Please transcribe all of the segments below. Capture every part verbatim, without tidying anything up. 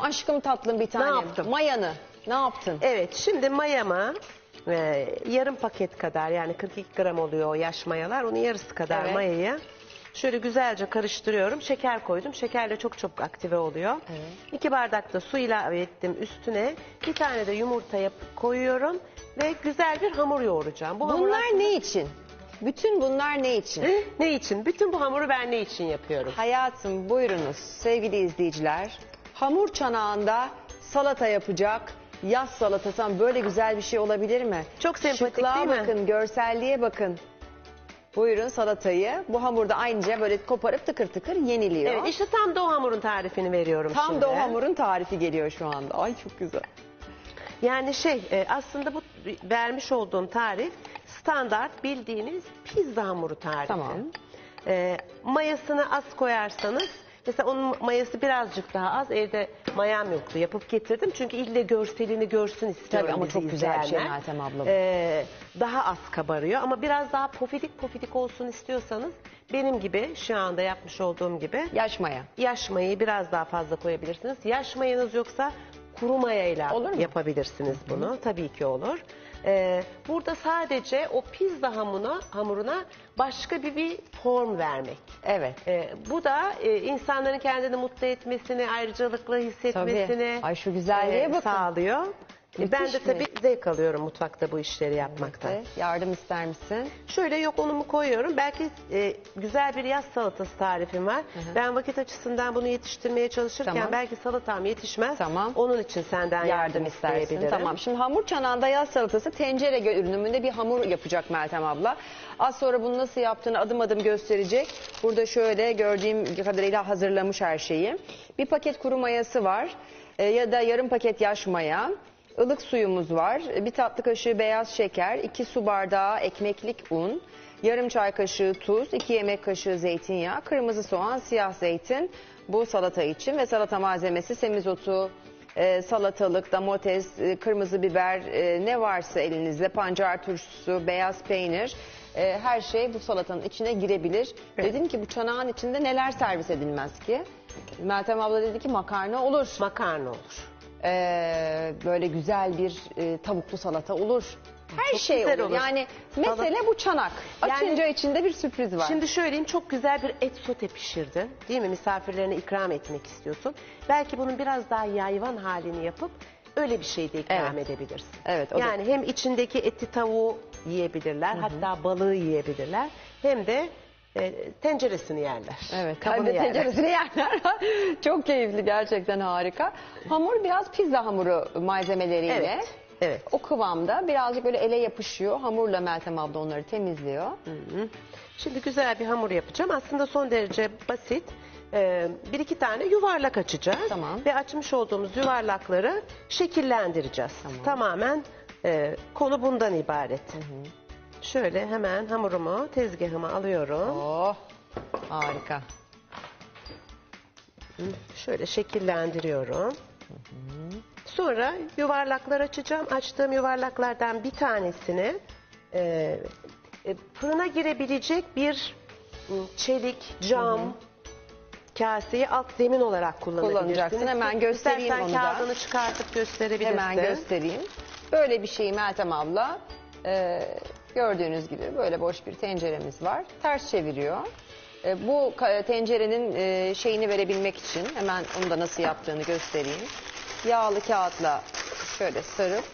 aşkım tatlım bir tane. Ne yaptım? Mayanı ne yaptın? Evet, şimdi mayama e, yarım paket kadar, yani kırk iki gram oluyor o yaş mayalar. Onun yarısı kadar Evet. mayayı şöyle güzelce karıştırıyorum. Şeker koydum. Şekerle çok çabuk aktive oluyor. Evet. iki bardak da su ilave ettim üstüne. Bir tane de yumurta yapıp koyuyorum ve güzel bir hamur yoğuracağım. Bu hamur Bunlar aslında- ne için? Bütün bunlar ne için? Ne için? Bütün bu hamuru ben ne için yapıyorum? Hayatım buyurunuz sevgili izleyiciler. Hamur çanağında salata yapacak. Yaz salatası ama böyle güzel bir şey olabilir mi? Çok sempatik Şıklığa değil mi? bakın, görselliğe bakın. Buyurun salatayı. Bu hamurda aynıca böyle koparıp tıkır tıkır yeniliyor. Evet, işte tam da o hamurun tarifini veriyorum Tam şimdi. da o hamurun tarifi geliyor şu anda. Ay çok güzel. Yani şey e, aslında bu vermiş olduğum tarif standart bildiğiniz pizza hamuru tarifi. Tamam. E, mayasını az koyarsanız, mesela onun mayası birazcık daha az, evde mayam yoktu yapıp getirdim. Çünkü ille görselini görsün istiyorum. Tabii ama bizi çok güzel bir şey izleyenler. Meltem abla bu. E, daha az kabarıyor ama biraz daha pofidik pofidik olsun istiyorsanız benim gibi şu anda yapmış olduğum gibi Yaş maya. yaş mayayı biraz daha fazla koyabilirsiniz. Yaş mayanız yoksa kuru mayayla Olur mu? yapabilirsiniz bunu. Hı-hı. Tabii ki olur. Ee, burada sadece o pizza hamuruna, hamuruna başka bir, bir form vermek. Evet. Ee, bu da e, insanların kendini mutlu etmesini, ayrıcalıklı hissetmesini Tabii. Ay şu güzelliğe bakın. sağlıyor. E, ben de Müthiş tabii mi? zevk alıyorum mutfakta bu işleri yapmaktan. Evet, yardım ister misin? Şöyle yok unumu koyuyorum. Belki e, güzel bir yaz salatası tarifim var. hı. Ben vakit açısından bunu yetiştirmeye çalışırken Tamam. belki salatam yetişmez. Tamam. Onun için senden yardım, Yardım istersin. isteyebilirim. Tamam. Şimdi hamur çanağında yaz salatası tencere görünümünde bir hamur yapacak Meltem abla. Az sonra bunu nasıl yaptığını adım adım gösterecek. Burada şöyle gördüğüm kadarıyla hazırlamış her şeyi. Bir paket kuru mayası var. E, ya da yarım paket yaş maya. Ilık suyumuz var. Bir tatlı kaşığı beyaz şeker, iki su bardağı ekmeklik un, yarım çay kaşığı tuz, iki yemek kaşığı zeytinyağı, kırmızı soğan, siyah zeytin bu salata için ve salata malzemesi semizotu, e, salatalık, domates, e, kırmızı biber, e, ne varsa elinizde, pancar turşusu, beyaz peynir, e, her şey bu salatanın içine girebilir. Evet. Dedim ki bu çanağın içinde neler servis edilmez ki? Meltem abla dedi ki makarna olur. Makarna olur. Ee, böyle güzel bir e, tavuklu salata olur. Her Çok şey güzel olur. olur. Yani Salat- mesele bu çanak. Yani- Açınca içinde bir sürpriz var. Şimdi söyleyeyim, çok güzel bir et sote pişirdin. Değil mi? Misafirlerine ikram etmek istiyorsun. Belki bunun biraz daha yayvan halini yapıp öyle bir şey de ikram Evet. edebilirsin. Evet, o da- Yani hem içindeki eti tavuğu yiyebilirler, hatta balığı yiyebilirler. Hem de e, tenceresini yerler. Evet, kabını hem de yerler. tenceresini yerler. Çok keyifli, gerçekten harika. Hamur biraz pizza hamuru malzemeleriyle. Evet, evet. O kıvamda birazcık böyle ele yapışıyor. Hamurla Meltem abla onları temizliyor. Şimdi güzel bir hamur yapacağım. Aslında son derece basit. Ee, bir iki tane yuvarlak açacağız. Tamam. Ve açmış olduğumuz yuvarlakları şekillendireceğiz. Tamamen e, konu bundan ibaret. Şöyle hemen hamurumu tezgahıma alıyorum. Oh, harika. Şöyle şekillendiriyorum. Sonra yuvarlaklar açacağım. Açtığım yuvarlaklardan bir tanesini e, e, fırına girebilecek bir m, çelik, cam kaseyi alt zemin olarak kullanabilirsiniz. Kullanacaksın. Hemen göstereyim İstersen onu da. kağıdını çıkartıp gösterebilirsin. Hemen göstereyim. Böyle bir şeyi Meltem abla e, gördüğünüz gibi böyle boş bir tenceremiz var. Ters çeviriyor. E, bu ka- tencerenin e, şeyini verebilmek için hemen onu da nasıl yaptığını göstereyim. Yağlı kağıtla şöyle sarıp,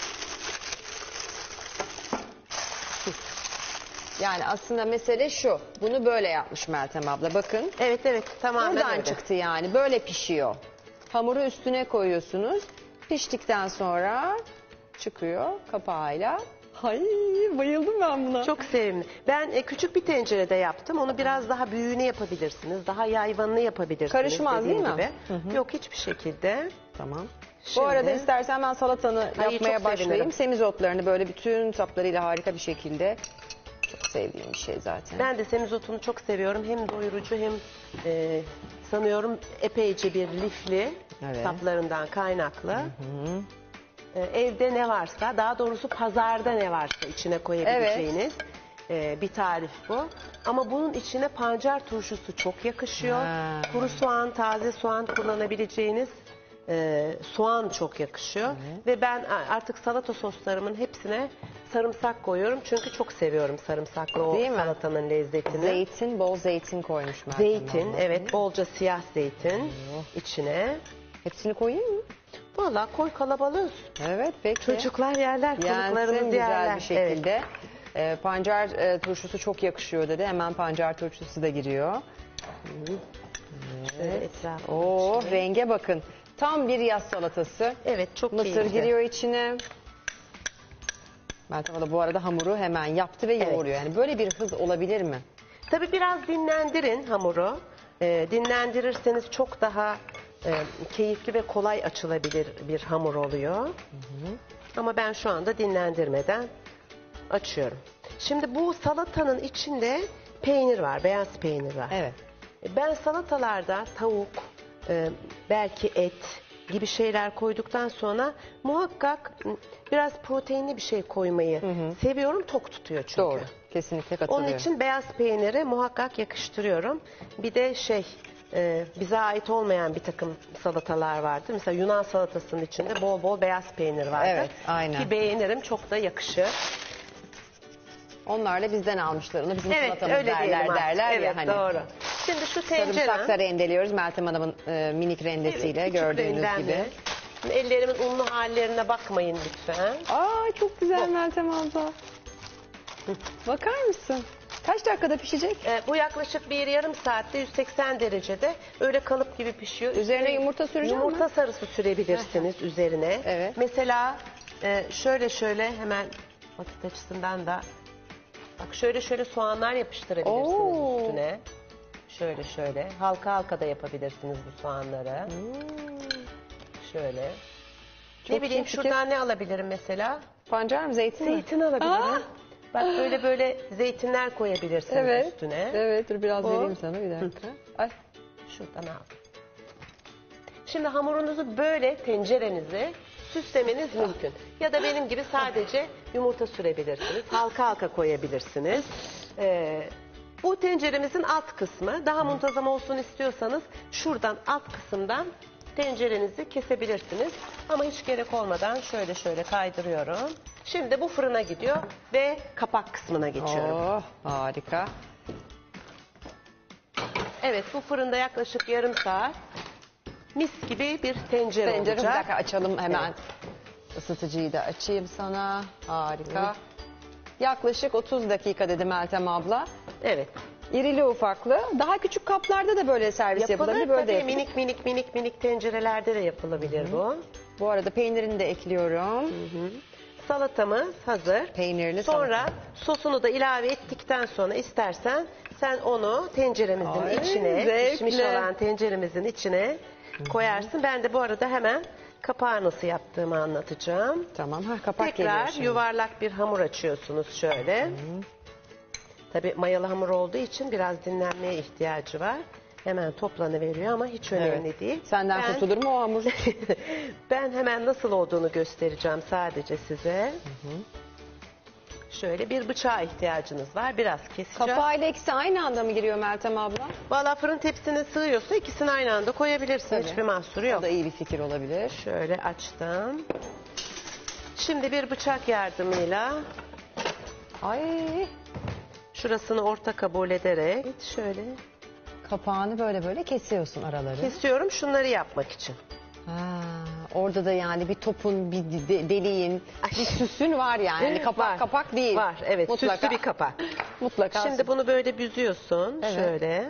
yani aslında mesele şu. Bunu böyle yapmış Meltem abla. Bakın. Evet evet, tamamen Buradan öyle. çıktı yani. Böyle pişiyor. Hamuru üstüne koyuyorsunuz. Piştikten sonra çıkıyor kapağıyla. Ay bayıldım ben buna. Çok sevimli. Ben e, küçük bir tencerede yaptım. Onu biraz daha büyüğünü yapabilirsiniz. Daha yayvanını yapabilirsiniz. Karışmaz dediğim değil mi? gibi. Hı hı. Yok, hiçbir şekilde. Tamam. Şimdi- Bu arada istersen ben salatanı Ay, yapmaya çok başlayayım. sevinirim. Semizotlarını böyle bütün saplarıyla harika bir şekilde. Çok sevdiğim bir şey zaten. Ben de semizotunu çok seviyorum. Hem doyurucu hem e, sanıyorum epeyce bir lifli, Evet. saplarından kaynaklı. E, evde ne varsa, daha doğrusu pazarda ne varsa içine koyabileceğiniz e, bir tarif bu. Ama bunun içine pancar turşusu çok yakışıyor. Ha. Kuru soğan, taze soğan kullanabileceğiniz e, soğan çok yakışıyor. Ve ben artık salata soslarımın hepsine sarımsak koyuyorum. Çünkü çok seviyorum sarımsaklı o Değil mi? salatanın lezzetini. Zeytin, bol zeytin koymuş Meltem Zeytin, abla. evet, bolca siyah zeytin içine. Hepsini koyayım mı? Valla koy, kalabalığız. Evet peki. Çocuklar yerler, Yensin çocuklarımız güzel yerler. bir şekilde. Ee, pancar e, turşusu çok yakışıyor dedi. Hemen pancar turşusu da giriyor. Evet. Şöyle etrafına Oo, içine. renge bakın. Tam bir yaz salatası. Evet, çok Mısır keyifli. giriyor içine. Meltem abla bu arada hamuru hemen yaptı ve Evet. yoğuruyor. Yani böyle bir hız olabilir mi? Tabii biraz dinlendirin hamuru. Ee, dinlendirirseniz çok daha e, keyifli ve kolay açılabilir bir hamur oluyor. Ama ben şu anda dinlendirmeden açıyorum. Şimdi bu salatanın içinde peynir var, beyaz peynir var. Evet. Ben salatalarda tavuk, e, belki et gibi şeyler koyduktan sonra muhakkak biraz proteinli bir şey koymayı seviyorum. Tok tutuyor çünkü. Doğru. Kesinlikle katılıyorum. Onun için beyaz peyniri muhakkak yakıştırıyorum. Bir de şey, e, bize ait olmayan bir takım salatalar vardır. Mesela Yunan salatasının içinde bol bol beyaz peynir vardır. Evet, aynen. Ki beğenirim, çok da yakışır. Onlar da bizden almışlar onu. Bizim Evet, salatamız öyle derler diyelim artık. derler Evet, ya hani. doğru. Şimdi şu tencere. Sarımsak da rendeliyoruz Meltem Hanım'ın e, minik rendesiyle Evet, gördüğünüz küçüklüğünden gibi. beri. Şimdi ellerimin unlu hallerine bakmayın lütfen. Aa çok güzel Bu. Meltem abla. Bakar mısın? Kaç dakikada pişecek? Ee, bu yaklaşık bir yarım saatte yüz seksen derecede öyle kalıp gibi pişiyor. Üzerine yumurta süreceğim Yumurta mi? sarısı sürebilirsiniz üzerine. Evet. Mesela e, şöyle şöyle hemen basit açısından da bak şöyle şöyle soğanlar yapıştırabilirsiniz Oo. üstüne. Şöyle şöyle halka halka da yapabilirsiniz bu soğanları. Şöyle. Çok ne bileyim iyi fikir. şuradan ne alabilirim mesela? Pancar mı zeytin mi? Zeytin alabilirim. Aa! Bak böyle böyle zeytinler koyabilirsiniz Evet. üstüne. Evet dur biraz O. vereyim sana bir dakika. Ay. Şuradan al. Şimdi hamurunuzu böyle tencerenizi süslemeniz mümkün. Ya da benim gibi sadece yumurta sürebilirsiniz. Halka halka koyabilirsiniz. Ee, bu tenceremizin alt kısmı. Daha muntazam olsun istiyorsanız şuradan alt kısımdan tencerenizi kesebilirsiniz. Ama hiç gerek olmadan şöyle şöyle kaydırıyorum. Şimdi bu fırına gidiyor ve kapak kısmına geçiyorum. Oh harika. Evet, bu fırında yaklaşık yarım saat mis gibi bir tencere, Tencere bir olacak. dakika açalım hemen. Isıtıcıyı da açayım sana. Harika. Yaklaşık otuz dakika dedi Meltem abla. Evet. İrili ufaklı. Daha küçük kaplarda da böyle servis Yapılır yapılabilir. Böyle de tabii, yapılır. minik minik minik minik tencerelerde de yapılabilir bu. Bu arada peynirini de ekliyorum. Salatamız hazır. Peynirli Sonra salata. sosunu da ilave ettikten sonra istersen sen onu tenceremizin Ay, içine, zevkli. pişmiş olan tenceremizin içine koyarsın. Ben de bu arada hemen kapağı nasıl yaptığımı anlatacağım. Tamam. Ha, kapak geliyor Tekrar şimdi. yuvarlak bir hamur açıyorsunuz şöyle. Tabii mayalı hamur olduğu için biraz dinlenmeye ihtiyacı var. Hemen toplanıveriyor ama hiç önemli Evet. değil. Senden Ben- kurtulur mu o hamur? Ben hemen nasıl olduğunu göstereceğim sadece size. Şöyle bir bıçağa ihtiyacınız var. Biraz keseceğim. Kapağıyla ikisi aynı anda mı giriyor Meltem abla? Valla fırın tepsine sığıyorsa ikisini aynı anda koyabilirsin. Tabii. Hiçbir mahsuru O yok. da iyi bir fikir olabilir. Şöyle açtım. Şimdi bir bıçak yardımıyla Ay şurasını orta kabul ederek şöyle kapağını böyle böyle kesiyorsun araları. kesiyorum şunları yapmak için. Ha, orada da yani bir topun, bir de- deliğin, bir süsün var yani. Hani kapak Var. kapak değil. Var, evet, Mutlaka. süslü bir kapak. Mutlaka. Şimdi bunu böyle büzüyorsun. Evet. Şöyle.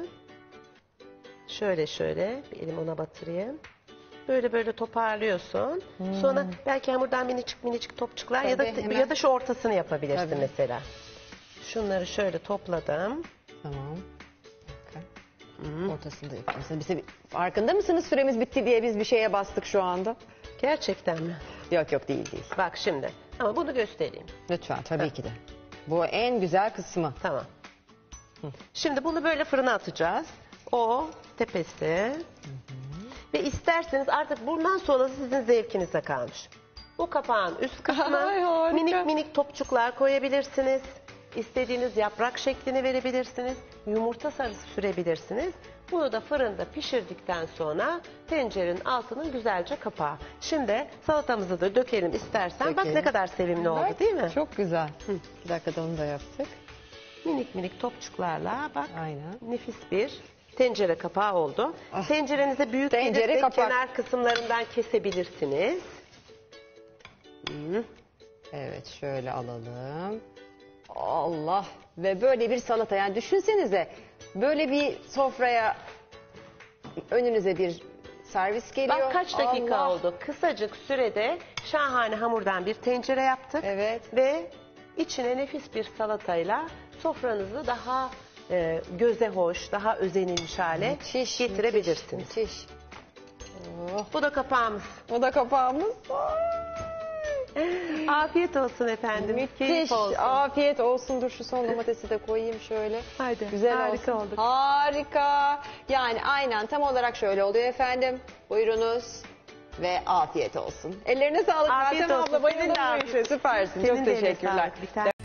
Şöyle şöyle. Bir elim ona batırayım. Böyle böyle toparlıyorsun. Sonra belki hamurdan minicik minicik topçuklar ya da Tabii, hemen. ya da şu ortasını yapabilirsin Tabii. mesela. Şunları şöyle topladım. Tamam. Bir dakika. Ortasında yapıyorsun. Bize bir- farkında mısınız süremiz bitti diye biz bir şeye bastık şu anda? Gerçekten mi? Yok yok değil değil. Bak şimdi. Ama bunu göstereyim. Lütfen tabii ki de. Bu en güzel kısmı. Tamam. Şimdi bunu böyle fırına atacağız. O tepesi. Ve isterseniz artık bundan sonrası sizin zevkinize kalmış. Bu kapağın üst kısmı Ay, harika. minik minik topçuklar koyabilirsiniz. İstediğiniz yaprak şeklini verebilirsiniz. Yumurta sarısı sürebilirsiniz. Bunu da fırında pişirdikten sonra tencerenin altının güzelce kapağı. Şimdi salatamızı da dökelim istersen. Bak Dökelim. ne kadar sevimli oldu Bak, değil mi? Çok güzel. Hı, bir dakikada onu da yaptık. Minik minik topçuklarla bak Aynen. nefis bir tencere kapağı oldu. Ah. Tencerenize büyük Tencere gelirse kapak. kenar kısımlarından kesebilirsiniz. Evet, şöyle alalım. Allah, ve böyle bir salata, yani düşünsenize böyle bir sofraya önünüze bir servis geliyor. Bak kaç dakika Allah. oldu. Kısacık sürede şahane hamurdan bir tencere yaptık. Evet. Ve içine nefis bir salatayla sofranızı daha e, göze hoş, daha özenilmiş hale Müthiş, getirebilirsiniz. Müthiş. müthiş. Oh, Bu da kapağımız. o da kapağımız. Afiyet olsun efendim. Müthiş. Keyif olsun. Afiyet olsun. Dur şu son domatesi de koyayım şöyle. Haydi, Güzel harika olsun. olduk. Harika. Yani aynen tam olarak şöyle oluyor efendim. Buyurunuz ve afiyet olsun. Ellerine sağlık Afiyet Meltem olsun. abla. Bayıldım Senin de bu afiyet işe. Süpersin. Senin Çok de eline teşekkürler. sağlık. Bir tane